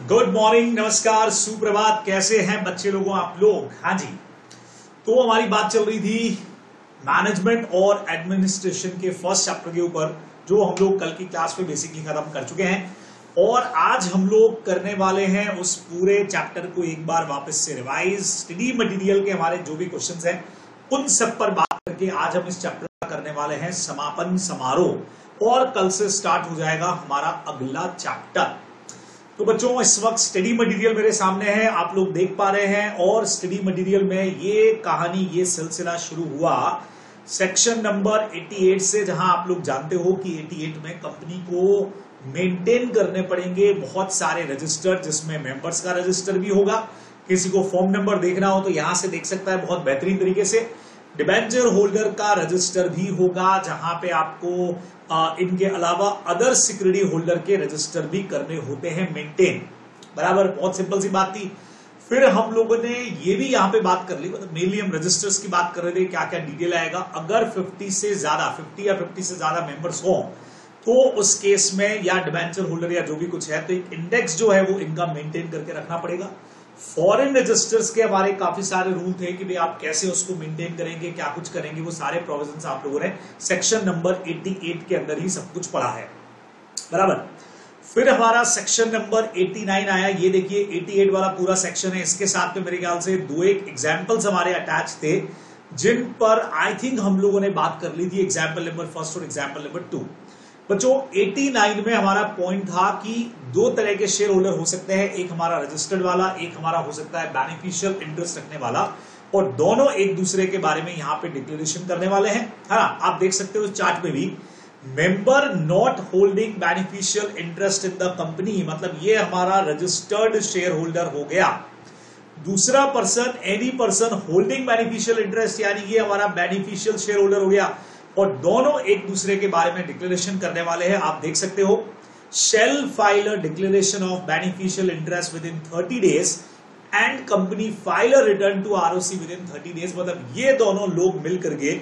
Good morning, नमस्कार, सुप्रभात। कैसे हैं बच्चे लोगों आप लोग? हाँ जी, तो हमारी बात चल रही थी मैनेजमेंट और एडमिनिस्ट्रेशन के फर्स्ट चैप्टर के ऊपर, जो हम लोग कल की क्लास में बेसिकली खत्म कर चुके हैं। और आज हम लोग करने वाले हैं उस पूरे चैप्टर को एक बार वापस से रिवाइज। स्टडी मटेरियल के हमारे जो भी क्वेश्चंस हैं उन सब पर बात करके आज हम इस चैप्टर का करने वाले हैं समापन समारोह, और कल से स्टार्ट हो जाएगा हमारा अगला चैप्टर। तो बच्चों, इस वक्त स्टडी मटेरियल मेरे सामने है, आप लोग देख पा रहे हैं। और स्टडी मटेरियल में ये कहानी, ये सिलसिला शुरू हुआ सेक्शन नंबर 88 से, जहां आप लोग जानते हो कि 88 में कंपनी को मेंटेन करने पड़ेंगे बहुत सारे रजिस्टर, जिसमें मेंबर्स का रजिस्टर भी होगा। किसी को फॉर्म नंबर देखना हो तो यहां से देख सकता है बहुत बेहतरीन तरीके से। डिबेंचर होल्डर का रजिस्टर भी होगा, जहां पे आपको इनके अलावा अदर सिक्योरिटी होल्डर के रजिस्टर भी करने होते हैं मेंटेन। बराबर, बहुत सिंपल सी बात थी। फिर हम लोगों ने ये भी यहां पे बात कर ली, मतलब मेनली हम रजिस्टर्स की बात कर रहे थे, क्या क्या डिटेल आएगा। अगर 50 या 50 से ज्यादा मेंबर्स हो तो उस केस में या डिबेंचर होल्डर या जो भी कुछ है, तो एक इंडेक्स जो है वो इनका मेंटेन करके रखना पड़ेगा। फॉरेन रजिस्टर्स के हमारे काफी सारे रूल थे कि भाई आप कैसे उसको मेंटेन करेंगे, क्या कुछ करेंगे, वो सारे प्रोविजंस आप लोगों ने सेक्शन नंबर 88 के अंदर ही सब कुछ पढ़ा है। बराबर। फिर हमारा सेक्शन नंबर 89 आया। ये देखिए 88 वाला पूरा सेक्शन है। इसके साथ में मेरे ख्याल से दो एक एग्जाम्पल्स हमारे अटैच थे, जिन पर आई थिंक हम लोगों ने बात कर ली थी, एग्जाम्पल नंबर 1 और एग्जाम्पल नंबर 2। बच्चों, 89 में हमारा पॉइंट था कि दो तरह के शेयर होल्डर हो सकते हैं, एक हमारा रजिस्टर्ड वाला, एक हमारा हो सकता है बेनिफिशियल इंटरेस्ट रखने वाला, और दोनों एक दूसरे के बारे में यहां पे डिक्लेरेशन करने वाले हैं। हाँ, आप देख सकते हो चार्ट में भी, member not holding beneficial interest in the company, मतलब ये हमारा रजिस्टर्ड शेयर होल्डर हो गया। दूसरा person, any person holding beneficial interest, यानी ये हमारा बेनिफिशियल शेयर होल्डर हो गया, और दोनों एक दूसरे के बारे में डिक्लेरेशन करने वाले हैं। आप देख सकते हो, shall file a declaration of beneficial interest within 30 days and company file a return to ROC within 30 days. मतलब ये दोनों लोग मिलकर के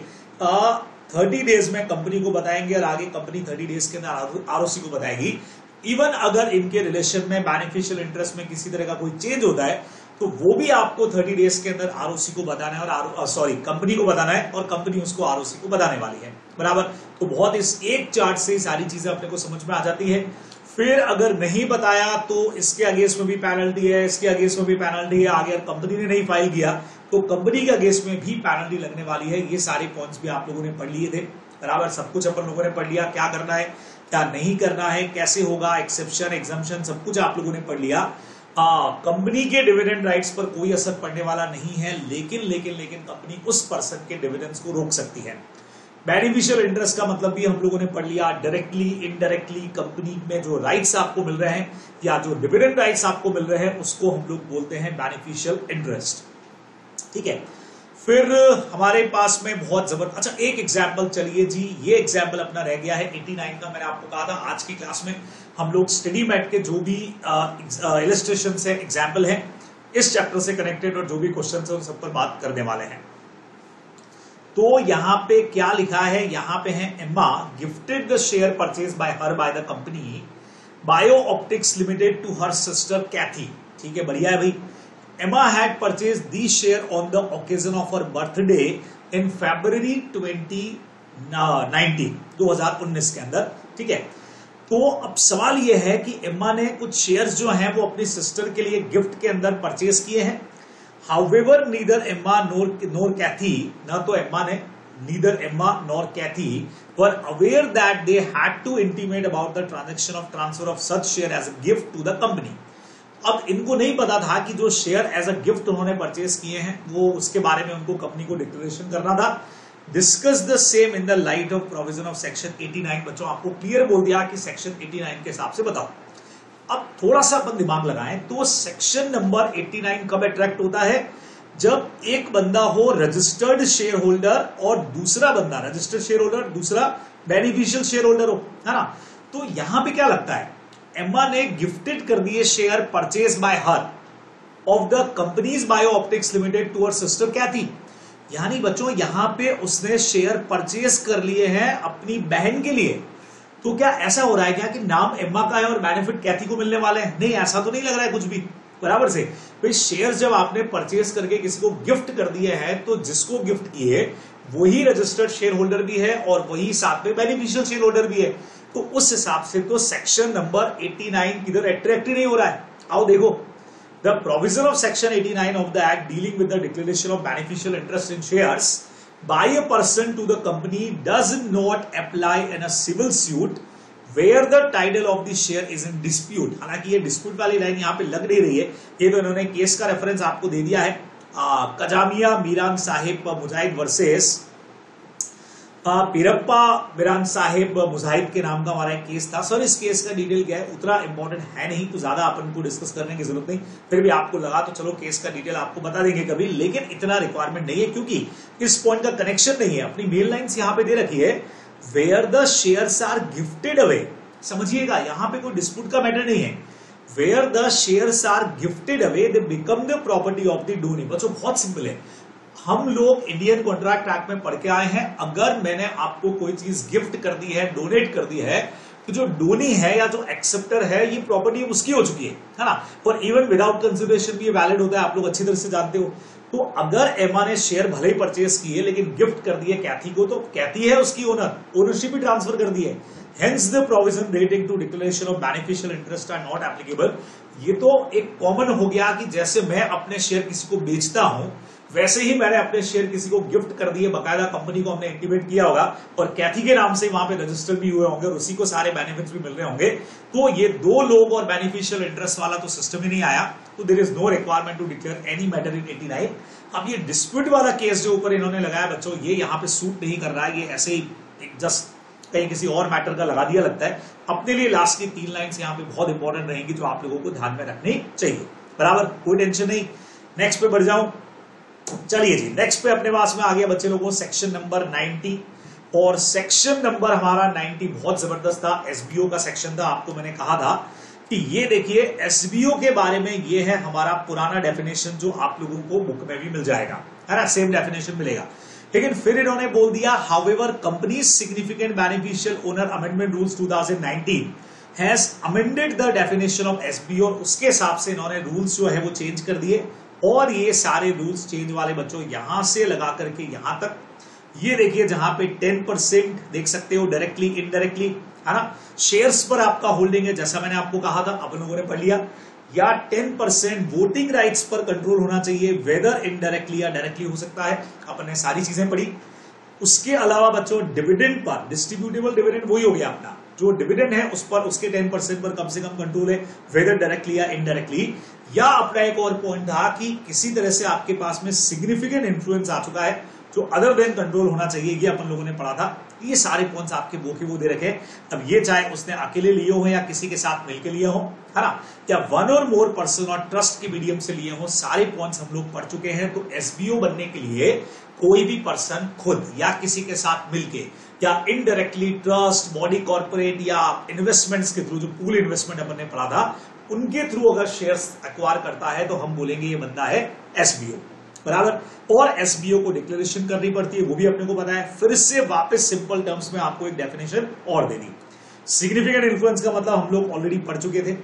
30 डेज में कंपनी को बताएंगे, और आगे कंपनी 30 डेज के अंदर आरओसी को बताएगी। इवन अगर इनके रिलेशन में बेनिफिशियल इंटरेस्ट में किसी तरह का कोई चेंज होता है तो वो भी आपको 30 डेज के अंदर आरओसी को बताना है, और कंपनी को बताना है, और कंपनी उसको आरओसी को बताने वाली है। बराबर। तो बहुत इस एक चार्ट से सारी चीजें अपने को समझ में आ जाती है। फिर अगर नहीं बताया तो इसके अगेंस्ट में भी पेनल्टी है, इसके अगेंस्ट में भी पेनल्टी है। आगे कंपनी ने नहीं फाइल किया तो कंपनी के अगेंस्ट में भी पेनल्टी लगने वाली है। ये सारे पॉइंट्स भी आप लोगों ने पढ़ लिए थे। बराबर, सब कुछ अपन लोगों ने पढ़ लिया, क्या करना है क्या नहीं करना है, कैसे होगा, एक्सेप्शन एग्जम्पशन सब कुछ आप लोगों ने पढ़ लिया। कंपनी के डिविडेंड राइट्स पर कोई असर पड़ने वाला नहीं है, लेकिन कंपनी उस पर्सन के डिविडेंड्स को रोक सकती है। बेनिफिशियल इंटरेस्ट का मतलब भी हम लोगों ने पढ़ लिया। डायरेक्टली इनडायरेक्टली कंपनी में जो राइट्स आपको मिल रहे हैं या जो डिविडेंड राइट्स आपको मिल रहे हैं उसको हम लोग बोलते हैं बेनिफिशियल इंटरेस्ट। ठीक है। फिर हमारे पास में बहुत जबरदस्त, अच्छा एक एग्जाम्पल, चलिए जी, ये एग्जाम्पल अपना रह गया है 89 का। मैंने आपको कहा था आज की क्लास में हम लोग स्टडी मैट के जो भी इलस्ट्रेशन है, एग्जाम्पल है, इस चैप्टर से कनेक्टेड और जो भी क्वेश्चन है उन सब पर बात करने वाले हैं। तो यहां पे क्या लिखा है, यहां पे है, Emma gifted the share purchase by her by the company Bio Optics Limited to her sister Kathy. ठीक है, बढ़िया है भाई। Emma had purchased these share on the occasion of her birthday in February 2019 के अंदर। ठीक है। तो अब सवाल यह है कि एम्मा ने कुछ शेयर्स जो हैं वो अपनी सिस्टर के लिए गिफ्ट के अंदर परचेज किए हैं। However, neither Emma nor Kathy, ना तो एम्मा ने, neither Emma nor Kathy were aware that they had to intimate about the transaction of transfer of such share as a gift to the company। अब इनको नहीं पता था कि जो शेयर एज अ गिफ्ट उन्होंने परचेज किए हैं वो उसके बारे में उनको कंपनी को डिक्लेरेशन करना था। Discuss the same in the light of provision of section 89। बच्चों, आपको क्लियर बोल दिया कि सेक्शन 89 के हिसाब से बताओ। अब थोड़ा सा अपन दिमाग लगाएं तो सेक्शन नंबर 89 कब अट्रैक्ट होता है, जब एक बंदा हो रजिस्टर्ड शेयर होल्डर और दूसरा बंदा रजिस्टर्ड शेयर होल्डर, दूसरा बेनिफिशियल शेयर होल्डर हो, है ना। तो यहां पे क्या लगता है, एम्मा ने गिफ्टेड कर दिए share purchase by her of the companies Bio Optics Limited to her sister Kathy. यानी बच्चों यहां पे उसने शेयर परचेज कर लिए हैं अपनी बहन के लिए, तो क्या ऐसा हो रहा है क्या कि नाम एम्मा का है और बेनिफिट कैथी को मिलने वाले हैं? नहीं, ऐसा तो नहीं लग रहा है कुछ भी। बराबर से भाई शेयर जब आपने परचेज करके किसी को गिफ्ट कर दिए हैं तो जिसको गिफ्ट किए वही रजिस्टर्ड शेयर होल्डर भी है और वही साथ में बेनिफिशियल शेयर होल्डर भी है। तो उस हिसाब से तो सेक्शन नंबर 89 किधर अट्रैक्ट ही नहीं हो रहा है। आओ देखो, the provision of section 89 of the act dealing with the declaration of beneficial interest in shares by a person to the company does not apply in a civil suit where the title of the share is in dispute। हालांकि ये dispute वाली line यहाँ पे लग नहीं रही है, ये तो इन्होंने केस का रेफरेंस आपको दे दिया है, कजामिया मीरान साहिब मुजाहिद वर्सेस पीरप्पा मीरान साहिब मुजाहिद के नाम का हमारा एक केस था। सर इस केस का डिटेल क्या है उतना इंपॉर्टेंट है नहीं, तो ज्यादा अपन को डिस्कस करने की जरूरत नहीं, फिर भी आपको लगा तो चलो केस का डिटेल आपको बता देंगे कभी, लेकिन इतना रिक्वायरमेंट नहीं है क्योंकि इस पॉइंट का कनेक्शन नहीं है। अपनी मेल लाइन्स यहां पे दे रखी है, where the shares are gifted away. समझिएगा यहां पे कोई डिस्प्यूट का मैटर नहीं है। Where the shares are gifted away they become the property of the donee. बच्चों बहुत सिंपल है, हम लोग इंडियन कॉन्ट्रैक्ट एक्ट में पढ़ के आए हैं, अगर मैंने आपको कोई चीज गिफ्ट कर दी है, डोनेट कर दी है, तो जो डोनी है या जो एक्सेप्टर है ये प्रॉपर्टी उसकी हो चुकी है ना। और इवन विदाउट कंसिडरेशन भी ये वैलिड होता है, आप लोग अच्छी तरह से जानते हो। तो अगर एमा ने शेयर भले ही परचेज किए लेकिन गिफ्ट कर दिए कैथी को, तो कैथी है उसकी ओनर, ओनरशिप भी ट्रांसफर कर दी है। Hence the provision relating to declaration of beneficial interest are not applicable। ये तो एक कॉमन हो गया कि जैसे मैं अपने शेयर किसी को बेचता हूं वैसे ही मैंने अपने शेयर किसी को गिफ्ट कर दिए, बकायदा कंपनी को हमने इंटीमेट किया होगा और कैथी के नाम से वहां पे रजिस्टर भी हुए होंगे और उसी को सारे बेनिफिट्स भी मिल रहे होंगे। तो ये दो लोग और बेनिफिशियल इंटरेस्ट वाला तो सिस्टम ही नहीं आया, तो there is no requirement to declare any matter in 89। अब ये डिस्प्यूट वाला केस जो ऊपर इन्होंने लगाया बच्चों, ये यहाँ पे सूट नहीं कर रहा है, ये ऐसे ही जस्ट कहीं किसी और मैटर का लगा दिया लगता है। अपने लिए लास्ट की 3 लाइन्स यहाँ पे बहुत इंपॉर्टेंट रहेंगी जो आप लोगों को ध्यान में रखनी चाहिए। बराबर, कोई टेंशन नहीं। नेक्स्ट पे बढ़ जाऊं, चलिए जी नेक्स्ट पे अपने पास में आ गया बच्चे लोगों सेक्शन नंबर 90। और सेक्शन नंबर हमारा 90 बहुत जबरदस्त था, एसबीओ का सेक्शन था। आपको मैंने कहा था कि ये देखिए एसबीओ के बारे में ये है हमारा पुराना डेफिनेशन जो आप लोगों को बुक में भी मिल जाएगा, है ना, सेम डेफिनेशन मिलेगा। लेकिन फिर इन्होंने बोल दिया however company significant beneficial owner amendment rules 2019 has amended the definition of SBO. और उसके हिसाब से इन्होंने रूल्स जो है वो चेंज कर दिए और ये सारे रूल्स चेंज वाले बच्चों यहां से लगा करके यहां तक, ये देखिए जहां पे 10% देख सकते हो डायरेक्टली इनडायरेक्टली, है ना, शेयर्स पर आपका होल्डिंग है जैसा मैंने आपको कहा था, अपन लोगों ने पढ़ लिया, या 10% वोटिंग राइट्स पर कंट्रोल होना चाहिए, वेदर इनडायरेक्टली या डायरेक्टली हो सकता है, अपन ने सारी चीजें पढ़ी। उसके अलावा बच्चों डिविडेंड पर, डिस्ट्रीब्यूटेबल डिविडेंड वही हो गया अपना, जो डिविडेंड है उस पर उसके 10% पर कम से कम कंट्रोल है, वेदर डायरेक्टली या इनडायरेक्टली। या अपना एक और पॉइंट था कि किसी तरह से आपके पास में सिग्निफिकेंट इन्फ्लुएंस आ चुका है जो अदर देन कंट्रोल होना चाहिए, ये अपन लोगों ने पढ़ा था। ये सारे पॉइंट्स आपके वो दे रखे। अब ये चाहे उसने अकेले लिए हो या किसी के साथ मिलकर लिए हो, है ना, या वन और मोर पर्सन और ट्रस्ट के मीडियम से लिए हो, सारे पॉइंट्स हम लोग पढ़ चुके हैं। तो एसबीओ बनने के लिए कोई भी पर्सन खुद या किसी के साथ मिलके या इनडायरेक्टली ट्रस्ट, बॉडी कॉर्पोरेट या इन्वेस्टमेंट्स के थ्रू, जो पूल इन्वेस्टमेंट अपन ने पढ़ा था, उनके थ्रू अगर शेयर्स एक्वायर करता है तो हम बोलेंगे ये बंदा है एसबीओ। बराबर, और एसबीओ को डिक्लेरेशन करनी पड़ती है, वो भी अपने को पता है। फिर से वापस सिंपल टर्म्स में आपको एक डेफिनेशन और देनी। सिग्निफिकेंट इन्फ्लुएंस का मतलब हम लोग ऑलरेडी पढ़ चुके थे।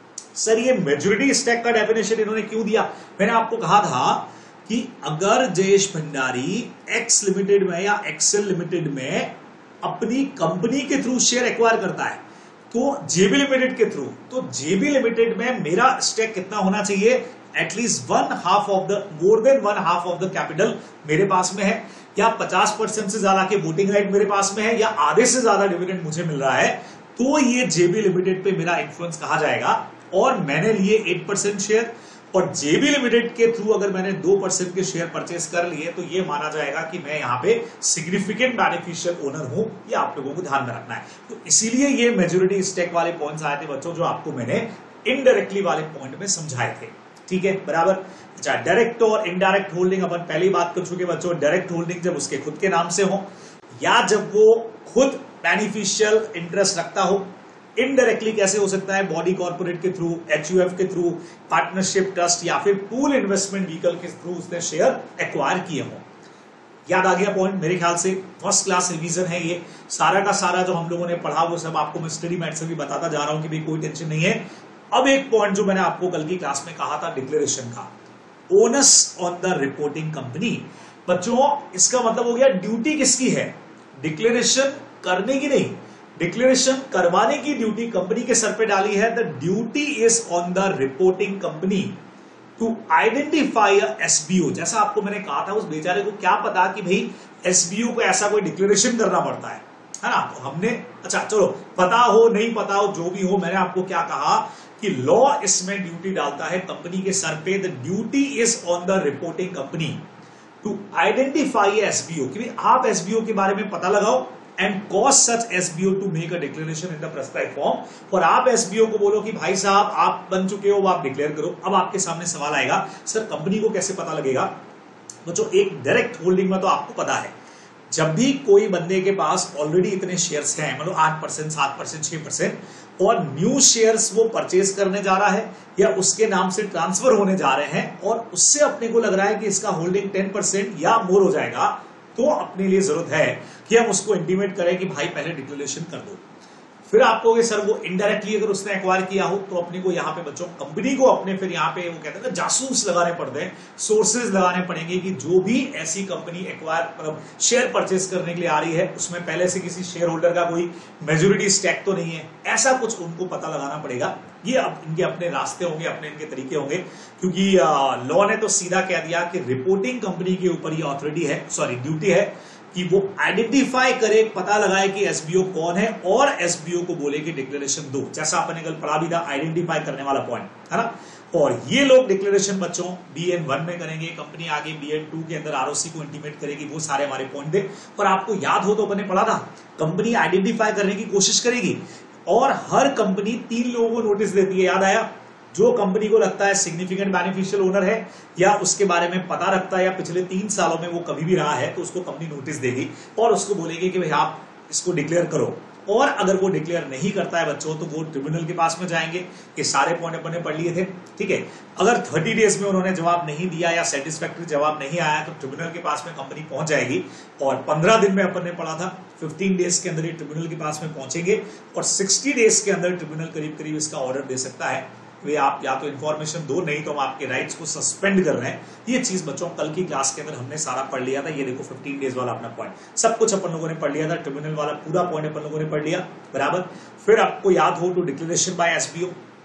सर ये मेजॉरिटी स्टेक का डेफिनेशन इन्होंने क्यों दिया? मैंने आपको कहा था कि अगर जयेश भंडारी एक्स लिमिटेड में या एक्सेल लिमिटेड में अपनी कंपनी के थ्रू शेयर एक्वायर करता है तो जेबी लिमिटेड के थ्रू, तो जेबी लिमिटेड में मेरा स्टेक कितना होना चाहिए? At least more than one half of the capital मेरे पास में है, या 50% से ज्यादा के वोटिंग राइट मेरे पास में है, या आधे से ज्यादा डिविडेंड मुझे मिल रहा है, तो ये जेबी लिमिटेड पे मेरा इन्फ्लुएंस कहा जाएगा। और मैंने लिए 8% शेयर और जेबी लिमिटेड के थ्रू अगर मैंने 2% के शेयर परचेस कर लिए तो ये माना जाएगा कि मैं यहां पे सिग्निफिकेंट बेनिफिशियल ओनर हूं। ये आप लोगों को ध्यान में रखना है। तो इसीलिए ये मेजॉरिटी स्टेक वाले पॉइंट्स आए थे बच्चों, जो आपको मैंने इनडायरेक्टली वाले पॉइंट में समझाए थे। ठीक है, बराबर। अच्छा, डायरेक्ट और इनडायरेक्ट होल्डिंग अपन पहले ही बात कर चुके बच्चों। डायरेक्ट होल्डिंग जब उसके खुद के नाम से हो या जब वो खुद बेनिफिशियल इंटरेस्ट रखता हो। इनडायरेक्टली कैसे हो सकता है? बॉडी कॉर्पोरेट के थ्रू, एचयूएफ के थ्रू, पार्टनरशिप, ट्रस्ट या फिर पूल इन्वेस्टमेंट व्हीकल के थ्रू उसने शेयर एक्वायर किए हो। याद आ गया पॉइंट? मेरे ख्याल से फर्स्ट क्लास रिवीजन है ये। सारा का सारा जो हम लोगों ने पढ़ा वो सब आपको मैं स्टडी मैट से भी बताता जा रहा हूं कि भाई कोई टेंशन नहीं है। अब एक पॉइंट जो मैंने आपको कल की क्लास में कहा था डिक्लेरेशन का, onus on the reporting company. बच्चों इसका मतलब हो गया ड्यूटी किसकी है? डिक्लेरेशन करने की नहीं, डिक्लेरेशन करवाने की ड्यूटी कंपनी के सर पे डाली है। The duty is on the reporting company to identify SBO. जैसा आपको मैंने कहा था, उस बेचारे को क्या पता कि भाई एसबीओ को ऐसा कोई डिक्लेरेशन करना पड़ता है ना? तो हमने, अच्छा चलो पता हो नहीं पता हो जो भी हो, मैंने आपको क्या कहा कि लॉ इसमें ड्यूटी डालता है कंपनी के सर पे। The duty is on the reporting company to identify SBO, कि आप एसबीओ के बारे में पता लगाओ and cause such SBO to make a declaration in the prescribed form. और आप एसबीओ को बोलो कि भाई साहब आप बन चुके हो, आप डिक्लेयर करो। अब आपके सामने सवाल आएगा, सर कंपनी को कैसे पता लगेगा? तो जो एक डायरेक्ट होल्डिंग में तो आपको पता है, जब भी कोई बंदे के पास ऑलरेडी इतने शेयर्स हैं, मतलब 8%, 7%, 6%, और न्यू शेयर्स वो परचेज करने जा रहा है या उसके नाम से ट्रांसफर होने जा रहे हैं और उससे अपने को लग रहा है कि इसका होल्डिंग 10% या मोर हो जाएगा, तो अपने लिए जरूरत है कि हम उसको इंटीमेट करें कि भाई पहले डिक्लेरेशन कर दो। फिर आप कहोगे सर वो इनडायरेक्टली अगर उसने एक्वायर किया हो तो अपने को यहाँ पे बच्चों कंपनी को अपने फिर यहाँ पे वो कहते हैं जासूस लगाने पड़ते हैं, सोर्सेज लगाने पड़ेंगे कि जो भी ऐसी कंपनी एक्वायर मतलब शेयर परचेज करने के लिए आ रही है उसमें पहले से किसी शेयर होल्डर का कोई मेजोरिटी स्टेक तो नहीं है, ऐसा कुछ उनको पता लगाना पड़ेगा। ये अब इनके अपने रास्ते होंगे, अपने इनके तरीके होंगे, क्योंकि लॉ ने तो सीधा कह दिया कि रिपोर्टिंग कंपनी के ऊपर ये ऑथोरिटी है, सॉरी ड्यूटी है कि वो आइडेंटिफाई करे, पता लगाए कि एसबीओ कौन है और एसबीओ को बोले कि डिक्लेरेशन दो। जैसा आपने कल पढ़ा भी था, आइडेंटिफाई करने वाला पॉइंट है ना। और ये लोग डिक्लेरेशन बच्चों BN1 में करेंगे, कंपनी आगे BN2 के अंदर आरओसी को इंटीमेट करेगी। वो सारे हमारे पॉइंट थे। और आपको याद हो तो अपने पढ़ा था, कंपनी आइडेंटिफाई करने की कोशिश करेगी और हर कंपनी 3 लोगों को नोटिस देती है। याद आया? जो कंपनी को लगता है सिग्निफिकेंट बेनिफिशियल ओनर है या उसके बारे में पता रखता है या पिछले 3 सालों में वो कभी भी रहा है, तो उसको कंपनी नोटिस देगी और उसको बोलेगी कि भाई आप इसको डिक्लेयर करो। और अगर वो डिक्लेयर नहीं करता है बच्चों तो वो ट्रिब्यूनल के पास में जाएंगे। ये सारे पॉइंट अपन ने पढ़ लिए थे, ठीक है। अगर 30 डेज में उन्होंने जवाब नहीं दिया या सेटिस्फैक्टरी जवाब नहीं आया तो ट्रिब्यूनल के पास में कंपनी पहुंच जाएगी। और 15 दिन में अपन ने पढ़ा था 15 डेज के अंदर ये ट्रिब्यूनल के पास में पहुंचेंगे और 60 डेज के अंदर ट्रिब्यूनल करीब करीब इसका ऑर्डर दे सकता है वे आप या तो इन्फॉर्मेशन दो, नहीं तो हम आपके राइट्स को सस्पेंड कर रहे हैं। ये चीज बच्चों कल की क्लास के अंदर हमने सारा पढ़ लिया था। ये देखो 15 डेज वाला अपना पॉइंट, सब कुछ अपन लोगों ने पढ़ लिया था। ट्रिब्यूनल वाला पूरा पॉइंट अपन लोगों ने पढ़ लिया, बराबर। फिर आपको याद हो टू डिक्लेरेशन बाय एसबीओ,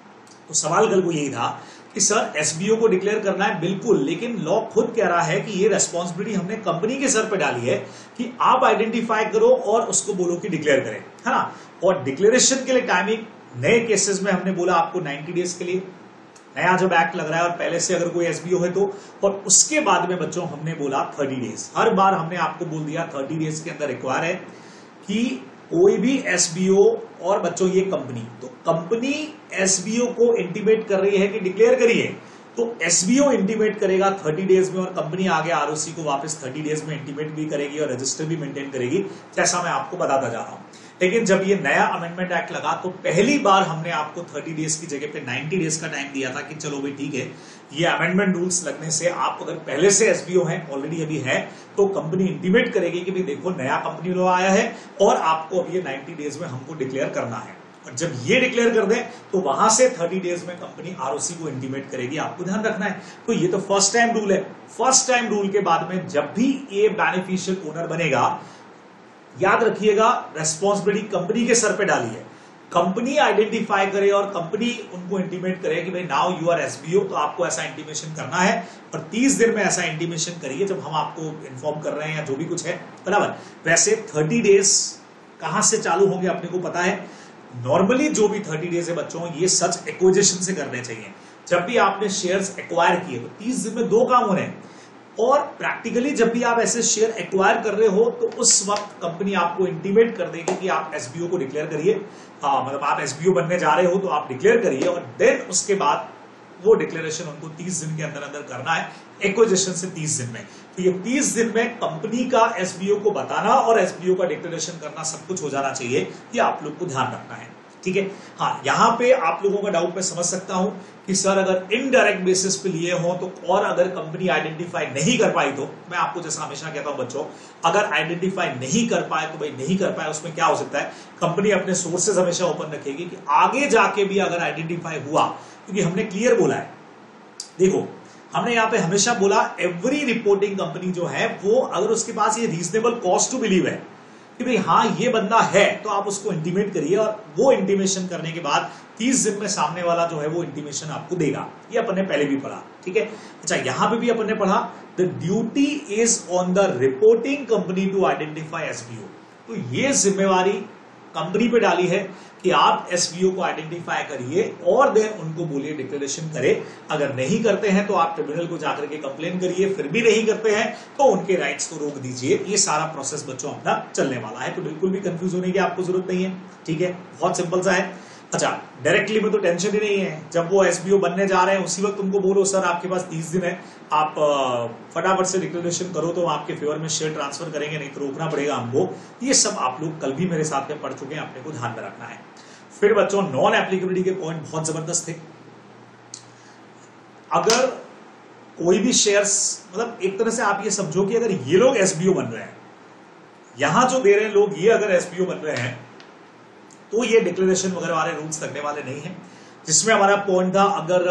तो सवाल कल को यही था कि सर एसबीओ को डिक्लेयर करना है, बिल्कुल, लेकिन लॉ खुद कह रहा है कि ये रेस्पॉन्सिबिलिटी हमने कंपनी के सर पे डाली है कि आप आइडेंटिफाई करो और उसको बोलो कि डिक्लेयर करें, है ना। और डिक्लेरेशन के लिए टाइमिंग नए केसेस में हमने बोला आपको 90 डेज के लिए, नया जब एक्ट लग रहा है और पहले से अगर कोई एसबीओ है तो, और उसके बाद में बच्चों हमने बोला 30 डेज। हर बार हमने आपको बोल दिया 30 डेज के अंदर रिक्वायर है कि कोई भी एसबीओ और बच्चों ये कंपनी, तो कंपनी एसबीओ को इंटीमेट कर रही है कि डिक्लेयर करिए, तो एसबीओ इंटीमेट करेगा 30 डेज में और कंपनी आगे आरओसी को वापस 30 डेज में इंटीमेट भी करेगी और रजिस्टर भी मेंटेन करेगी, जैसा मैं आपको बताता जा रहा हूं। लेकिन जब ये नया अमेंडमेंट एक्ट लगा तो पहली बार हमने आपको 30 डेज की जगह पे 90 डेज का टाइम दिया था कि चलो भाई ठीक है, ये अमेंडमेंट रूल्स लगने से आप अगर पहले से एसबीओ हैं, ऑलरेडी अभी है, तो कंपनी इंटीमेट करेगी कि भाई देखो नया कंपनी लॉ आया है और आपको अब ये 90 डेज में हमको डिक्लेयर करना है। और जब ये डिक्लेयर कर दें तो वहां से 30 डेज में कंपनी आरओसी को इंटीमेट करेगी, आपको ध्यान रखना है। तो ये तो फर्स्ट टाइम रूल है। फर्स्ट टाइम रूल के बाद में जब भी ये बेनिफिशियल ओनर बनेगा, याद रखिएगा रेस्पॉन्सिबिलिटी कंपनी के सर पे डाली है। कंपनी आइडेंटिफाई करे और कंपनी उनको इंटीमेट करे कि भाई नाउ यू आर एसबीओ, तो आपको ऐसा इंटीमेशन करना है और 30 दिन में ऐसा इंटीमेशन करिए जब हम आपको इन्फॉर्म कर रहे हैं या जो भी कुछ है, बराबर। वैसे 30 डेज कहां से चालू होंगे अपने को पता है। नॉर्मली जो भी 30 डेज है बच्चों, ये सच एक्विजिशन से करने चाहिए। जब भी आपने शेयर्स एक्वायर किए तो 30 दिन में 2 काम हो रहे हैं। और प्रैक्टिकली जब भी आप ऐसे शेयर एक्वायर कर रहे हो तो उस वक्त कंपनी आपको इंटीमेट कर देगी कि आप एसबीओ को डिक्लेयर करिए। मतलब आप एसबीओ बनने जा रहे हो तो आप डिक्लेयर करिए और देन उसके बाद वो डिक्लेरेशन उनको 30 दिन के अंदर अंदर करना है, एक्विजिशन से 30 दिन में। तो ये 30 दिन में कंपनी का एसबीओ को बताना और एसबीओ का डिक्लेरेशन करना सब कुछ हो जाना चाहिए। ये आप लोग को ध्यान रखना है। ठीक है। हाँ, यहां पे आप लोगों का डाउट मैं समझ सकता हूं कि सर अगर इनडायरेक्ट बेसिस पे लिए हो तो, और अगर कंपनी आइडेंटिफाई नहीं कर पाई तो, मैं आपको जैसा हमेशा कहता हूं बच्चों, अगर आइडेंटिफाई नहीं कर पाए तो भाई नहीं कर पाए, उसमें क्या हो सकता है, कंपनी अपने सोर्सेज हमेशा ओपन रखेगी कि आगे जाके भी अगर आइडेंटिफाई हुआ, क्योंकि हमने क्लियर बोला है, देखो हमने यहां पे हमेशा बोला एवरी रिपोर्टिंग कंपनी जो है वो अगर उसके पास ये रीजनेबल कॉस्ट टू बिलीव है कि भाई हाँ ये बंदा है, तो आप उसको इंटीमेट करिए, और वो इंटीमेशन करने के बाद 30 दिन में सामने वाला जो है वो इंटीमेशन आपको देगा। ये अपन ने पहले भी पढ़ा, ठीक है। अच्छा, यहां पे भी अपन ने पढ़ा the duty is on the reporting company to identify SBO. तो ये जिम्मेवारी कंपनी पे डाली है कि आप एसबीओ को आइडेंटिफाई करिए और देन उनको बोलिए डिक्लेरेशन करे। अगर नहीं करते हैं तो आप ट्रिब्यूनल को जाकर के कंप्लेन करिए, फिर भी नहीं करते हैं तो उनके राइट्स को रोक दीजिए। ये सारा प्रोसेस बच्चों अपना चलने वाला है, तो बिल्कुल भी कंफ्यूज होने की आपको जरूरत नहीं है, ठीक है। बहुत सिंपल सा है। अच्छा, डायरेक्टली में तो टेंशन ही नहीं है, जब वो एसबीओ बनने जा रहे हैं उसी वक्त उनको बोलो सर आपके पास 30 दिन है, आप फटाफट से डिक्लेरेशन करो तो आपके फेवर में शेयर ट्रांसफर करेंगे, नहीं तो रोकना पड़ेगा हमको। ये सब आप लोग कल भी मेरे साथ में पढ़ चुके हैं, अपने को ध्यान में रखना है। फिर बच्चों नॉन एप्लीकेबिलिटी के पॉइंट बहुत जबरदस्त थे। अगर कोई भी शेयर्स, मतलब एक तरह से आप ये समझो कि अगर ये लोग एसबीओ बन रहे हैं, यहां जो दे रहे हैं लोग, ये अगर एसबीओ बन रहे हैं तो ये डिक्लेरेशन वगैरह वाले रूल्स लगने वाले नहीं है। जिसमें हमारा पॉइंट था, अगर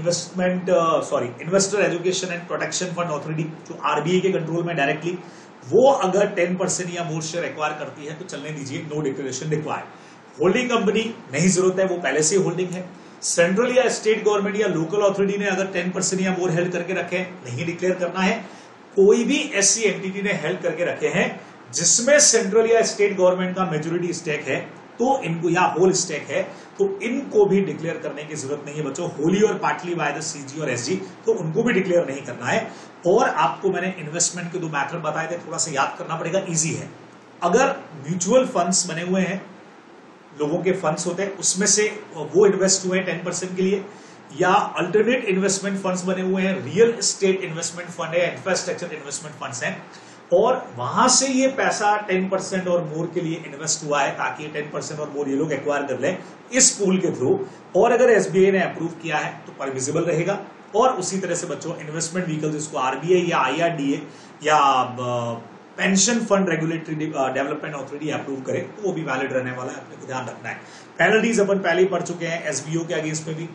investor education and protection fund authority जो आरबीआई के कंट्रोल में डायरेक्टली, वो अगर 10% या मोर शेयर एक्वायर करती है तो चलने दीजिए, no declaration required. Holding company नहीं जरूरत है, वो पहले से होल्डिंग है। सेंट्रल या स्टेट गवर्नमेंट या लोकल अथॉरिटी ने अगर 10% या मोर हेल्ड करके रखे, नहीं डिक्लेयर करना है। कोई भी ऐसी एंटिटी ने हेल्ड करके रखे हैं जिसमें सेंट्रल या स्टेट गवर्नमेंट का मेजोरिटी स्टेक है, तो इनको, या होल स्टेक है, तो इनको भी डिक्लेयर करने की जरूरत नहीं है बच्चों। होली और पार्टली बाय द सीजी और एसजी, तो उनको भी डिक्लेयर नहीं करना है। और आपको मैंने इन्वेस्टमेंट के 2 मेथड बताए थे, थोड़ा सा याद करना पड़ेगा, इजी है। अगर म्यूचुअल फंड्स बने हुए हैं, लोगों के फंड्स होते हैं, उसमें से वो इन्वेस्ट हुए हैं 10% के लिए, या अल्टरनेट इन्वेस्टमेंट फंड्स बने हुए हैं, रियल एस्टेट इन्वेस्टमेंट फंड है, इंफ्रास्ट्रक्चर इन्वेस्टमेंट फंड्स हैं, और वहां से ये पैसा 10% और मोर के लिए इन्वेस्ट हुआ है, ताकि ये 10% और मोर ये लोग एक्वायर कर लें इस पूल के थ्रू, और अगर एसबीआई ने अप्रूव किया है तो परमिसिबल रहेगा। और उसी तरह से बच्चों इन्वेस्टमेंट व्हीकल जिसको आरबीआई या आईआरडीए या pension fund regulatory development authority approve करे तो वो भी वैलिड रहने वाला है, अपने को ध्यान रखना है। पेनल्टीज अपन पहले ही पढ़ चुके हैं एसबीओ के अगेंस्ट में भी।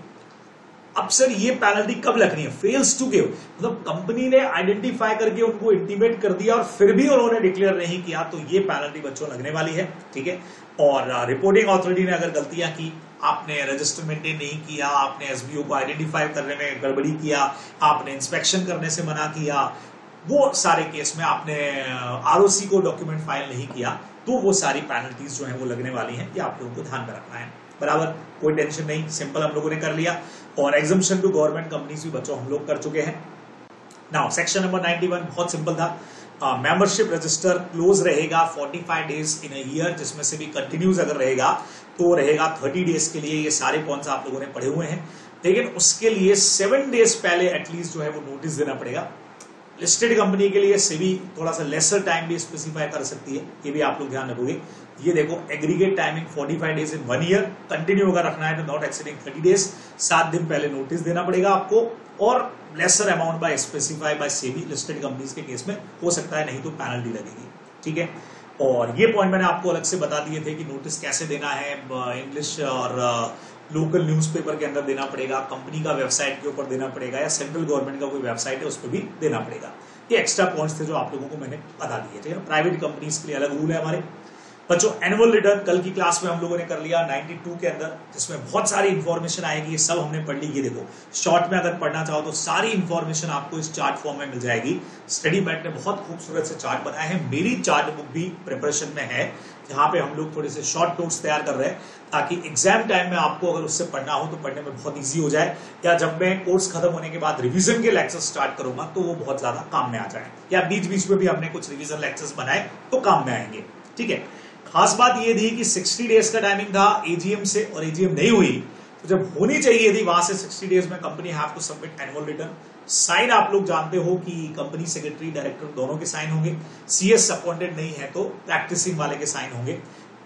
अब सर ये पेनल्टी कब लगनी है, फेल्स टू गिव, मतलब कंपनी ने आइडेंटिफाई करके उनको इंटीमेट कर दिया और फिर भी उन्होंने डिक्लेयर नहीं किया, तो ये पेनल्टी बच्चों लगने वाली है, ठीक है। और रिपोर्टिंग अथॉरिटी ने अगर गलतियां की, आपने रजिस्टर मेंटेन नहीं किया, आपने एसबीओ को आइडेंटिफाई करने में गड़बड़ी किया, आपने इंस्पेक्शन करने से मना किया, वो सारे केस में आपने आरओसी को डॉक्यूमेंट फाइल नहीं किया, तो वो सारी पेनल्टीज जो है वो लगने वाली है। ये आप लोगों को ध्यान में रखना है, बराबर, कोई टेंशन नहीं, सिंपल हम लोगों ने कर लिया। और एग्जम्पशन टू गवर्नमेंट कंपनीज भी बच्चों हम लोग कर चुके हैं। नाउ सेक्शन नंबर 91 बहुत सिंपल था। मेंबरशिप रजिस्टर क्लोज रहेगा 45 डेज इन अ ईयर, जिसमें से भी कंटिन्यूज अगर रहेगा तो रहेगा 30 डेज के लिए। ये सारे पॉइंट्स आप लोगों ने पढ़े हुए हैं, लेकिन उसके लिए 7 डेज पहले एटलीस्ट जो है वो नोटिस देना पड़ेगा। लिस्टेड कंपनी के लिए सेबी थोड़ा सा लेसर टाइम भी स्पेसिफाई कर सकती है, ये भी आप लोग ध्यान रखोगे। ये देखो aggregate timing 45 days in 1 year, continue अगर रखना है तो नॉट एक्सीडिंग 30 डेज, 7 दिन पहले नोटिस देना पड़ेगा आपको, और lesser amount by specify by SEBI listed companies के केस में हो सकता है, नहीं तो पेनल्टी लगेगी, ठीक है। और ये पॉइंट मैंने आपको अलग से बता दिए थे कि नोटिस कैसे देना है, इंग्लिश और लोकल न्यूज़पेपर के अंदर देना पड़ेगा, कंपनी का वेबसाइट के ऊपर देना पड़ेगा, या सेंट्रल गवर्नमेंट का कोई वेबसाइट है उस पर भी देना पड़ेगा। ये एक्स्ट्रा पॉइंट्स थे जो आप लोगों को मैंने बता दिए थे। प्राइवेट कंपनीज के लिए अलग रूल है हमारे बच्चों। एनुअल रिटर्न कल की क्लास में हम लोगों ने कर लिया 92 के अंदर, जिसमें बहुत सारी इंफॉर्मेशन आएगी, ये सब हमने पढ़ ली। ये देखो शॉर्ट में अगर पढ़ना चाहो तो सारी इंफॉर्मेशन आपको इस चार्ट फॉर्म में मिल जाएगी। स्टडी मैट ने बहुत खूबसूरत से चार्ट बनाए हैं, मेरी चार्ट बुक भी प्रिपरेशन में है, जहां पे हम लोग थोड़े से शॉर्ट नोट्स तैयार कर रहे हैं, ताकि एग्जाम टाइम में आपको अगर उससे पढ़ना हो तो पढ़ने में बहुत इजी हो जाए, या जब मैं कोर्स खत्म होने के बाद रिवीजन के लेक्चर स्टार्ट करूंगा तो वो बहुत ज्यादा काम में आ जाए, या बीच बीच में भी हमने कुछ रिवीजन लेक्चर्स बनाए तो काम में आएंगे, ठीक है। खास बात ये थी कि 60 डेज का टाइमिंग था एजीएम से, और एजीएम नहीं हुई तो जब होनी चाहिए थी वहां से 60 डेज में company have to submit annual return. Sign आप लोग जानते हो कि कंपनी सेक्रेटरी डायरेक्टर दोनों के साइन होंगे, सीएस अपॉइंटेड नहीं है तो प्रैक्टिसिंग वाले के साइन होंगे।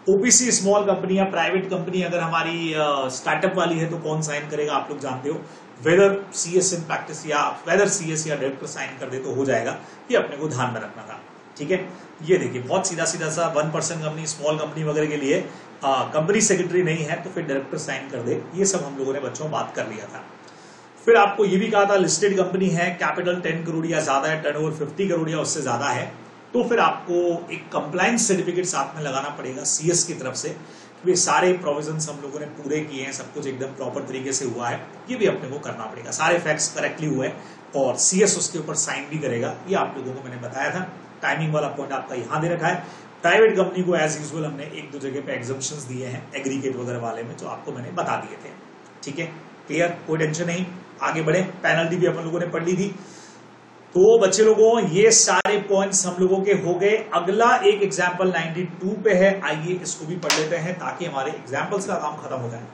ओपीसी स्मॉल कंपनी या प्राइवेट कंपनी अगर हमारी स्टार्टअप वाली है तो कौन साइन करेगा, आप लोग जानते हो। वेदर सीएस इन प्रैक्टिस या वेदर सीएस या डायरेक्टर साइन कर दे तो हो जाएगा, ये अपने को ध्यान में रखना था। ठीक है, ये देखिए बहुत सीधा सीधा सा 1% कंपनी, स्मॉल कंपनी वगैरह के लिए कंपनी सेक्रेटरी नहीं है तो फिर डायरेक्टर साइन कर दे, ये सब हम लोगों ने बच्चों बात कर लिया था। फिर आपको ये भी कहा था लिस्टेड कंपनी है, कैपिटल 10 करोड़ या ज्यादा है, टर्नओवर 50 करोड़ या उससे ज्यादा है, तो फिर आपको एक कंप्लायंस सर्टिफिकेट साथ में लगाना पड़ेगा सीएस की तरफ से कि वे सारे प्रोविजंस हम लोगों ने पूरे किए हैं, सब कुछ एकदम प्रॉपर तरीके से हुआ है, ये भी अपने को करना पड़ेगा, सारे फैक्ट्स करेक्टली हुए और सीएस उसके ऊपर साइन भी करेगा, ये आप लोगों को मैंने बताया था। टाइमिंग वाला पॉइंट आपका यहां दे रखा है। प्राइवेट कंपनी को एज यूजुअल हमने एक दो जगह पे एग्जम्पशंस दिए हैं एग्रीगेट वगैरह वाले में, जो आपको मैंने बता दिए थे। ठीक है, क्लियर, कोई टेंशन नहीं, आगे बढ़े। पेनल्टी भी अपन लोगों ने पढ़ ली थी। तो बच्चे लोगों ये सारे पॉइंट्स हम लोगों के हो गए। अगला एक एग्जाम्पल 92 पे है, आइए इसको भी पढ़ लेते हैं ताकि हमारे एग्जाम्पल्स का काम खत्म हो जाए।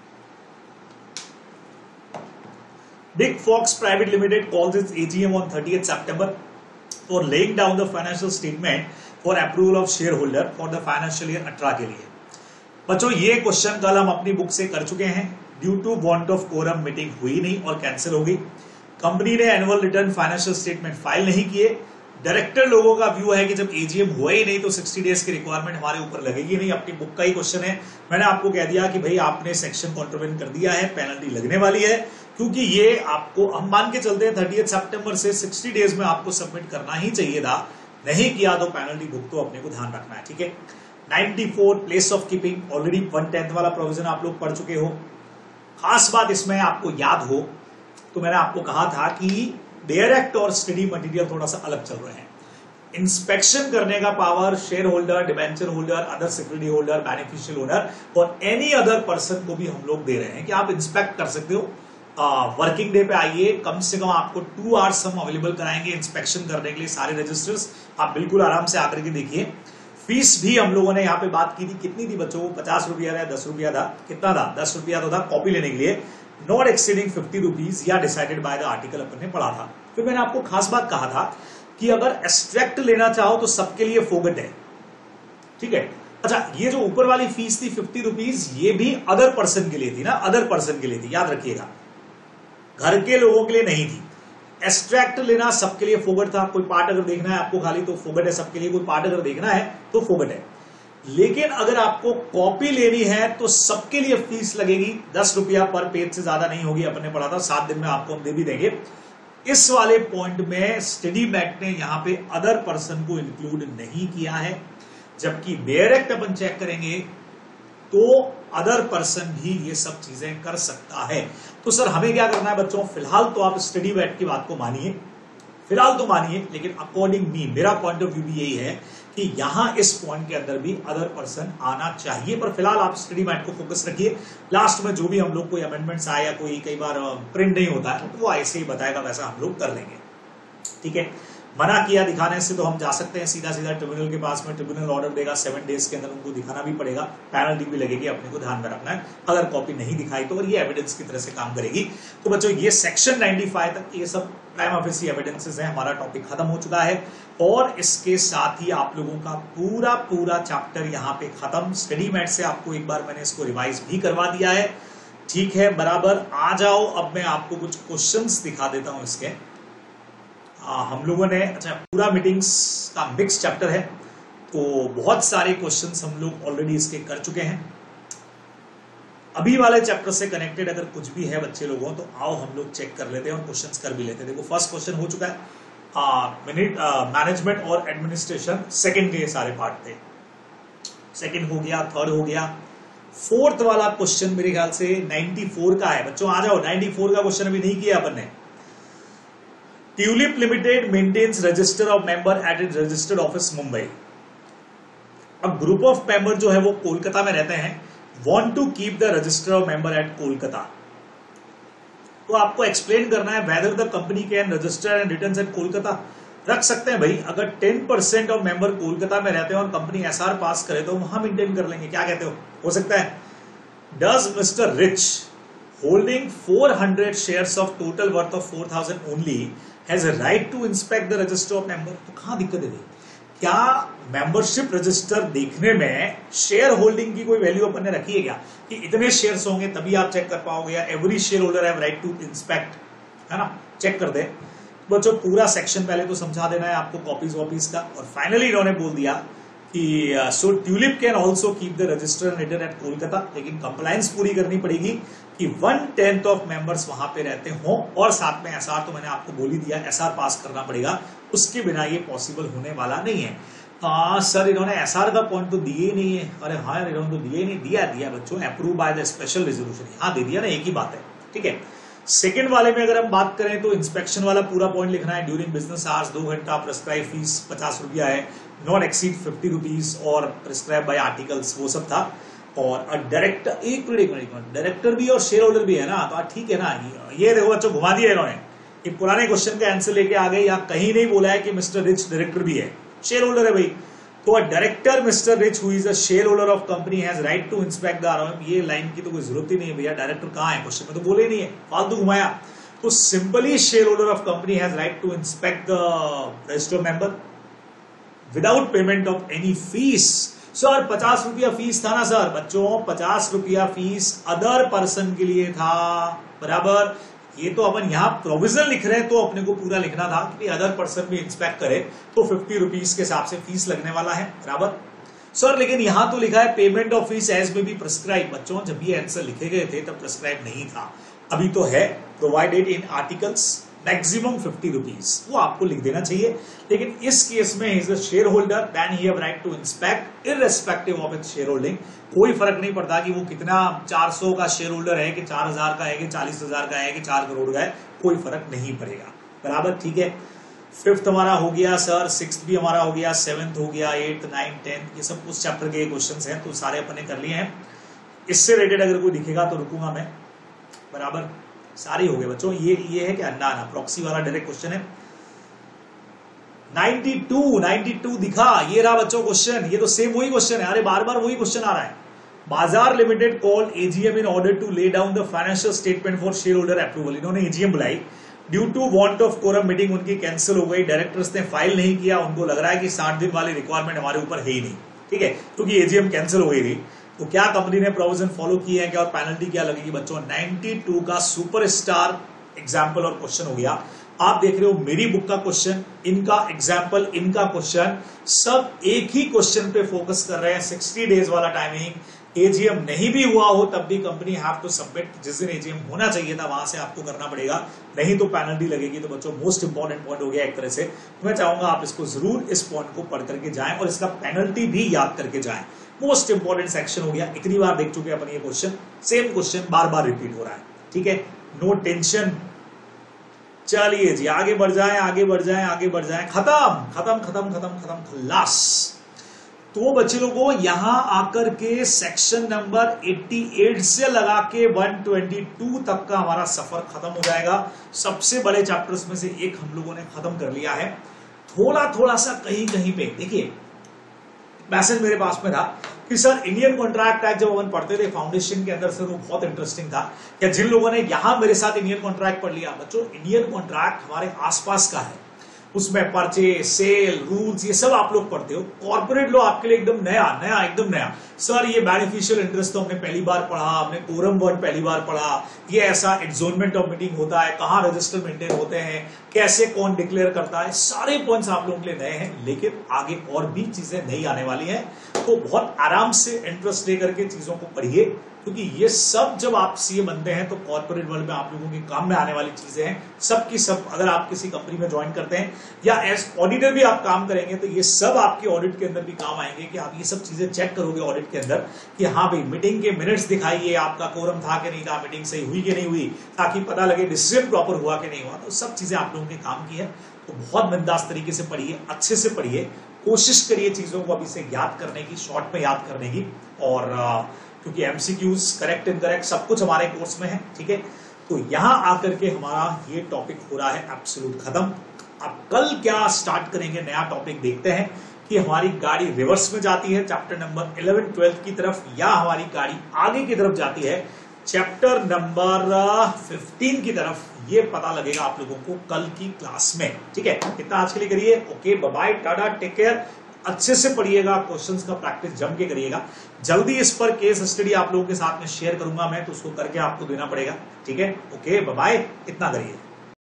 Big fox private limited calls its AGM on 30th September for laying down the financial statement for approval of shareholder for the financial year 18 के लिए। बच्चों ये क्वेश्चन कल हम अपनी बुक से कर चुके हैं। Due to want of quorum meeting हुई नहीं और कैंसिल हो गई। कंपनी ने annual return financial statement file नहीं किए। डायरेक्टर लोगों का व्यू है कि जब एजीएम हुआ ही नहीं तो 60 डेज की रिक्वायरमेंट हमारे ऊपर लगेगी नहीं। अपनी बुक का ही क्वेश्चन है, मैंने आपको कह दिया कि भाई आपने सेक्शन कॉन्ट्रीब्यूट कर दिया है, पेनल्टी लगने वाली है, क्योंकि ये आपको हम मान के चलते हैं 30th September से 60 डेज में आपको सबमिट करना ही चाहिए था, नहीं किया तो पेनल्टी बुक तो अपने को ध्यान रखना है। ठीक है, 94 प्लेस ऑफ कीपिंग ऑलरेडी 1/10 वाला प्रोविजन आप लोग पढ़ चुके हो। खास बात इसमें आपको याद हो तो मैंने आपको कहा था कि डायरेक्ट और स्टडी मटेरियल थोड़ा सा अलग चल रहे हैं। इंस्पेक्शन करने का power share holder, debenture holder, other security holder, beneficial owner और एनी अदर पर्सन को भी हम लोग दे रहे हैं कि आप इंस्पेक्ट कर सकते हो। वर्किंग डे पे आइए, कम से कम आपको 2 आवर्स हम अवेलेबल कराएंगे इंस्पेक्शन करने के लिए सारे रजिस्टर्स, आप बिल्कुल आराम से आकर के देखिए। फीस भी हम लोगों ने यहाँ पे बात की थी, कितनी थी बच्चों को, 50 रुपया था, 10 रुपया था, कितना था, 10 रुपया तो था कॉपी लेने के लिए, नॉट एक्सीडिंग 50 रुपीज या डिसाइडेड बाय द आर्टिकल अपन ने पढ़ा था। फिर मैंने आपको खास बात कहा था कि अगर एक्सट्रैक्ट लेना चाहो तो सबके लिए फोगट है। ठीक है, अच्छा ये जो ऊपर वाली फीस थी 50 रुपीज, ये भी अदर पर्सन के लिए थी ना, अदर पर्सन के लिए थी, याद रखिएगा, घर के लोगों के लिए नहीं थी। एक्सट्रैक्ट लेना सबके लिए फोगट था। कोई पार्ट अगर देखना है आपको खाली तो फोगट है सबके लिए, कोई पार्ट अगर देखना है तो फोगट है। लेकिन अगर आपको कॉपी लेनी है तो सबके लिए फीस लगेगी, 10 रुपया पर पेज से ज्यादा नहीं होगी, अपन ने पढ़ा था, 7 दिन में आपको हम दे भी देंगे। इस वाले पॉइंट में स्टडी मैट ने यहां पे अदर पर्सन को इंक्लूड नहीं किया है, जबकि डायरेक्ट अपन चेक करेंगे तो अदर पर्सन भी ये सब चीजें कर सकता है। तो सर हमें क्या करना है बच्चों, फिलहाल तो आप स्टडी मैट की बात को मानिए, फिलहाल तो मानिए, लेकिन अकॉर्डिंग मी, मेरा पॉइंट ऑफ व्यू भी यही है कि यहां इस पॉइंट के अंदर भी अदर पर्सन आना चाहिए। पर फिलहाल आप स्टडी मैट को फोकस रखिए। लास्ट में जो भी हम लोग कोई अमेंडमेंट्स आए या कोई कई बार प्रिंट नहीं होता है तो वो ऐसे ही बताएगा, वैसा हम लोग कर लेंगे। ठीक है, मना किया दिखाने से तो हम जा सकते हैं सीधा सीधा ट्रिब्यूनल के पास में, ट्रिब्यूनल ऑर्डर देगा, 7 डेज के अंदर उनको दिखाना भी पड़ेगा, पेनल्टी भी लगेगी, अपने को ध्यान में रखना है। अगर कॉपी नहीं दिखाई तो, और ये एविडेंस की तरह से काम करेगी। तो बच्चों ये सेक्शन 95 तक ये सब प्राइमा फेसी एविडेंसेस हैं। हमारा टॉपिक खत्म हो चुका है और इसके साथ ही आप लोगों का पूरा चैप्टर यहाँ पे खत्म। स्टडी मैट से आपको एक बार मैंने इसको रिवाइज भी करवा दिया है। ठीक है, बराबर आ जाओ। अब मैं आपको कुछ क्वेश्चंस दिखा देता हूं इसके। हम लोगों ने, अच्छा पूरा मीटिंग्स का मिक्स चैप्टर है तो बहुत सारे क्वेश्चंस हम लोग ऑलरेडी इसके कर चुके हैं। अभी वाले चैप्टर से कनेक्टेड अगर कुछ भी है बच्चे लोगों तो आओ हम लोग चेक कर लेते हैं और क्वेश्चंस कर भी लेते हैं। देखो फर्स्ट क्वेश्चन हो चुका है, मैनेजमेंट और एडमिनिस्ट्रेशन, सेकंड के ये सारे पार्ट थे। सेकंड हो गया, थर्ड हो गया, फोर्थ वाला क्वेश्चन मेरे ख्याल से 94 का है। बच्चों आ जाओ, 94 का क्वेश्चन अभी नहीं किया अपन ने। Tulip limited maintains register of member at it registered office Mumbai. अब ग्रुप ऑफ मेंबर जो है वो कोलकाता में रहते हैं, want to keep the register of member at Kolkata. तो आपको एक्सप्लेन करना है whether the company can register and return at Kolkata. रख सकते हैं भाई, अगर 10% ऑफ मेंबर कोलकाता में रहते हैं और कंपनी एसआर पास करे तो वहां मेंटेन कर लेंगे, क्या कहते हो सकता है। Does mister rich holding 400 shares of total worth of 4000 only has a right to inspect the register of member. तो कहां दिक्कत है, क्या मेंबरशिप रजिस्टर देखने में शेयर होल्डिंग की कोई वैल्यू अपन ने रखी है क्या, कि इतने शेयर्स होंगे तभी आप चेक कर पाओगे, या every share holder have right to inspect, है ना, चेक कर दे। बच्चों पूरा सेक्शन पहले तो समझा देना है आपको कॉपीज वॉपीज का। और फाइनली इन्होंने बोल दिया कि so tulip can also keep the register and at Kolkata, लेकिन कंप्लायंस पूरी करनी पड़ेगी कि 1/10 ऑफ मेंबर्स वहां पे रहते हों, और साथ में एसआर तो मैंने आपको बोल ही दिया, एसआर पास करना पड़ेगा, उसके बिना ये पॉसिबल होने वाला नहीं है। सर इन्होंने एसआर का पॉइंट तो दिए ही नहीं है। अरे हाँ इन्होंने तो दिए नहीं, दिया बच्चों, approve by the special resolution, हाँ दे दिया ना, एक ही बात है, ठीक है। सेकंड वाले में अगर हम बात करें तो इंस्पेक्शन वाला पूरा पॉइंट लिखना है, ड्यूरिंग बिजनेस आवर्स 2 घंटा, प्रेस्क्राइब फीस 50 रुपया है, नॉट एक्सीड 50 रुपीज, और प्रेस्क्राइब बाय आर्टिकल्स, वो सब था। और डायरेक्टर, एक मिनट, डायरेक्टर भी और शेयर होल्डर भी है ना, तो ठीक है ना। ये देखो बच्चों घुमा दिया इन्होंने, एक पुराने क्वेश्चन का आंसर लेके आ गए, यहाँ कहीं नहीं बोला है कि मिस्टर रिच डायरेक्टर भी है, शेयर होल्डर है भाई। तो a director mister rich who is a share holder of company has right to inspect the ROM, ये लाइन की तो कोई जरूरत ही नहीं है भैया, डायरेक्टर कहाँ है, क्वेश्चन में तो बोले नहीं है, फालतू घुमाया। तो simply share holder of company has right to inspect the register member without payment of any fees. Sir 50 रुपया फीस था ना सर, बच्चों 50 रुपया फीस अदर पर्सन के लिए था, बराबर। ये तो अपन यहाँ प्रोविजन लिख रहे हैं तो अपने को पूरा लिखना था कि अदर पर्सन भी इंस्पेक्ट करे तो 50 रुपीज के हिसाब से फीस लगने वाला है, बराबर। सर लेकिन यहां तो लिखा है payment of fees as may be prescribe. बच्चों जब ये आंसर लिखे गए थे तब प्रिस्क्राइब नहीं था, अभी तो है, provided in articles maximum 50 rupees, वो आपको लिख देना चाहिए। लेकिन इस केस में is a share holder then he have right to inspect irrespective of its share holding. कोई फर्क नहीं पड़ता कि वो कितना 400 का शेयर होल्डर है कि 4000 का है कि 40,000 का है कि 4 करोड़ का है, कोई फर्क नहीं पड़ेगा, बराबर, ठीक है। 5th हमारा हो गया सर, 6th भी हमारा हो गया, 7th हो गया, 8th 9th 10th, ये सब उस चैप्टर के क्वेश्चंस हैं, तो सारे अपने कर लिए हैं। इससे रिलेटेड अगर कोई दिखेगा तो रुकूंगा मैं, बराबर, सारे हो गए बच्चों। ये है कि ना प्रॉक्सी वाला डायरेक्ट क्वेश्चन है। 92 दिखा, ये रहा बच्चों क्वेश्चन, ये तो सेम वही क्वेश्चन है, अरे बार बार वही क्वेश्चन आ रहा है। Bazaar limited called AGM in order to lay down the financial statement for share holder approval. इन्होंने एजीएम बुलाई, due to want of quorum meeting उनकी कैंसिल हो गई, डायरेक्टर्स ने फाइल नहीं किया, उनको लग रहा है कि 60 दिन वाली रिक्वायरमेंट हमारे ऊपर है ही नहीं, ठीक है, क्योंकि एजीएम कैंसिल हो गई थी। तो क्या कंपनी ने प्रोविजन फॉलो किए हैं क्या, और पेनल्टी क्या लगेगी बच्चों। 92 का सुपरस्टार एग्जाम्पल और क्वेश्चन हो गया। आप देख रहे हो मेरी बुक का क्वेश्चन, इनका एग्जाम्पल, इनका क्वेश्चन, सब एक ही क्वेश्चन पे फोकस कर रहे हैं। 60 डेज वाला टाइमिंग, एजीएम नहीं भी हुआ हो तब भी कंपनी हैव टू सबमिट, जिस दिन एजीएम होना चाहिए था वहां से आपको करना पड़ेगा, नहीं तो पेनल्टी लगेगी। तो बच्चों मोस्ट इंपॉर्टेंट पॉइंट हो गया एक तरह से, तो मैं चाहूंगा आप इसको जरूर इस पॉइंट को पढ़ करके जाएं और इसका पेनल्टी भी याद करके जाएं। मोस्ट इंपॉर्टेंट सेक्शन हो गया, इतनी बार देख चुके अपन ये क्वेश्चन, सेम क्वेश्चन बार बार रिपीट हो रहा है, ठीक है, नो टेंशन। चलिए जी आगे बढ़ जाएं, आगे बढ़ जाएं, आगे बढ़ जाएं, खत्म खलास। तो बच्चे लोगों यहां आकर के सेक्शन नंबर 88 से लगा के 122 तक का हमारा सफर खत्म हो जाएगा। सबसे बड़े चैप्टर्स में से एक हम लोगों ने खत्म कर लिया है। थोड़ा सा कहीं कहीं पे देखिए मैसेज मेरे पास में था कि सर इंडियन कॉन्ट्रैक्ट एक्ट जब अपन पढ़ते थे फाउंडेशन के अंदर से, वो बहुत इंटरेस्टिंग था। क्या जिन लोगों ने यहां मेरे साथ इंडियन कॉन्ट्रैक्ट पढ़ लिया, बच्चों इंडियन कॉन्ट्रैक्ट हमारे आसपास का है, उसमें परचेज, सेल, रूल्स, ये सब आप लोग पढ़ते हो। कॉर्पोरेट लॉ आपके लिए एकदम नया एकदम नया। सर ये बेनिफिशियल इंटरेस्ट तो हमने पहली बार पढ़ा, हमने कोरम वर्ड पहली बार पढ़ा, ये ऐसा एडजोनमेंट ऑफ मीटिंग होता है, कहाँ रजिस्टर मेंटेन होते हैं, कैसे कौन डिक्लेयर करता है, सारे पॉइंट्स आप लोगों के लिए नए हैं। लेकिन आगे और भी चीजें नई आने वाली हैं, तो बहुत आराम से इंटरेस्ट लेकर के चीजों को पढ़िए, क्योंकि ये सब जब आप सीए बनते हैं तो कॉर्पोरेट वर्ल्ड में आप लोगों के काम में आने वाली चीजें हैं, सब की सब। अगर आप किसी कंपनी में ज्वाइन करते हैं या एज ऑडिटर भी आप काम करेंगे तो ये सब आपके ऑडिट के अंदर भी काम आएंगे, कि आप ये सब चीजें चेक करोगे ऑडिट के अंदर कि हाँ भाई मीटिंग के मिनट्स दिखाइए, आपका कोरम था कि नहीं था, मीटिंग सही हुई कि नहीं हुई, ताकि पता लगे डिसीजन प्रॉपर हुआ कि नहीं हुआ। तो सब चीजें आप लोगों ने काम की है। तो बहुत बिंदास तरीके से पढ़िए, अच्छे से पढ़िए, कोशिश करिए चीजों को अभी से याद करने की, शॉर्ट में याद करने की। और क्योंकि एमसीक्यूज करेक्ट इनकरेक्ट सब कुछ हमारे कोर्स में है, ठीक है। तो यहां आकर के हमारा ये टॉपिक हो रहा है एब्सोल्यूट खत्म। अब कल क्या स्टार्ट करेंगे, नया टॉपिक देखते हैं कि हमारी गाड़ी रिवर्स में जाती है चैप्टर नंबर 11 12 की तरफ, या हमारी गाड़ी आगे की तरफ जाती है चैप्टर नंबर 15 की तरफ। ये पता लगेगा आप लोगों को कल की क्लास में, ठीक है। इतना आज के लिए करिए, okay bye bye, tata, take care. अच्छे से पढ़िएगा, क्वेश्चंस का प्रैक्टिस जम के करिएगा। जल्दी इस पर केस स्टडी आप लोगों के साथ में शेयर करूंगा मैं, तो उसको करके आपको देना पड़ेगा। ठीक है, ओके, बाय बाय, इतना करिए।